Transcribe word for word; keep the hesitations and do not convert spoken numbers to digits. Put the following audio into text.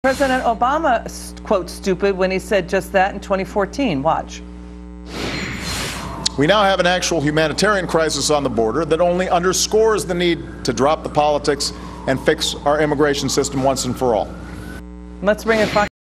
President Obama, quote, stupid when he said just that in twenty fourteen. Watch. We now have an actual humanitarian crisis on the border that only underscores the need to drop the politics and fix our immigration system once and for all. Let's bring in Fox